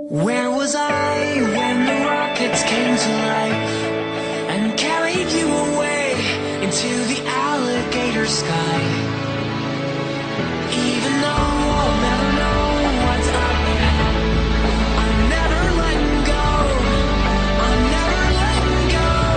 Where was I when the rockets came to life and carried you away into the alligator sky? Even though I'll never know what's up ahead, I'm never letting go. I'm never letting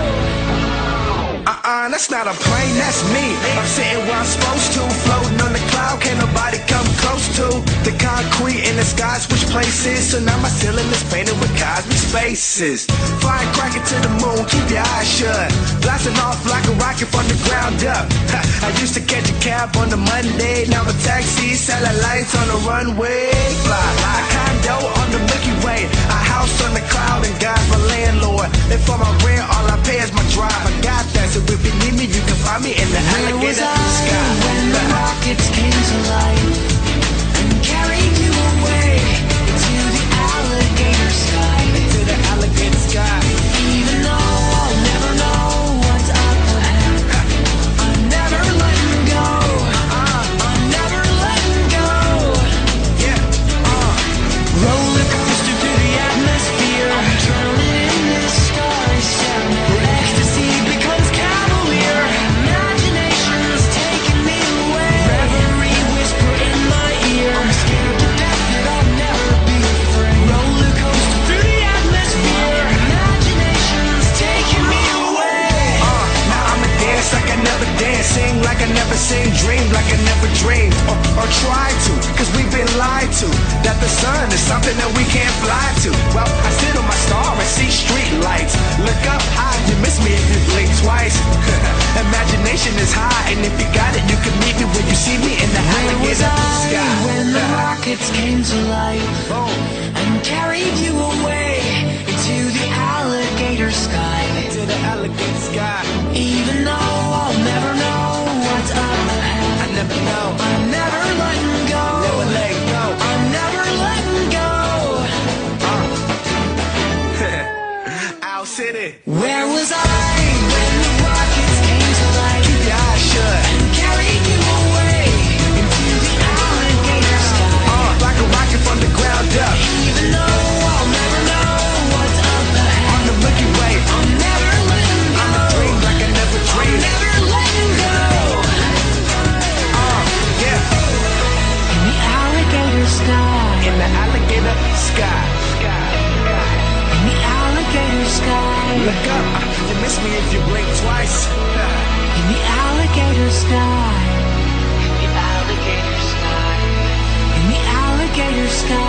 go. That's not a plane, that's me. I'm sitting where I'm supposed to, floating on the cloud, can't nobody come close to the concrete in the sky, switch places. So now my ceiling is painted with cosmic spaces. Flying cracking to the moon, keep your eyes shut. Blasting off like a rocket from the ground up. I used to catch a cab on the Monday, now a taxi, satellites on the runway. Fly, a condo on the Milky Way, a house on the cloud, and God's my landlord. And for my rent, all I pay is my drive. I got that, so if you need me, you can find me in the alligator sky. When the rockets came to life and carried you away into the alligator sky, into the alligator sky. even though I'll never know what's up ahead, I'm never letting go. I'm never letting go. Yeah, Roller coaster through the atmosphere, I'm drowning in this starry sound. Where ecstasy becomes cavalier, imagination's taking me away. Reverie whisper in my ear, I'm scared to death that I'll never be afraid. Roller coaster through the atmosphere, imagination's taking me away. now I'ma dance like I never danced, sing like I never sing, dream like I never dreamed, or try to, cause we've been lied to, that the sun is something that we can't fly to. Well, I sit on my star and see street lights, look up high, you miss me if you blink twice. Imagination is high, and if you got it, you can meet me when you see me in the Where was alligator I sky. when the rockets came to life and carried you away into the alligator sky? To the alligator sky. Even though I'll never know what's up ahead, I never know, I'm never letting go. never let go. I'm never letting go. Owl City. Where was I when the rockets came to life Keep your eyes shut. and carried you away into the alligator sky? Like a rocket from the ground up. Even though I'll never know what's up ahead, On the Milky Way, I'm never letting go. I'm a dream like I never I'm dreamed. never letting go. Yeah, In the alligator sky, in the alligator sky. in the alligator sky, Look up, you miss me if you blink twice. in the alligator sky, in the alligator sky, in the alligator sky.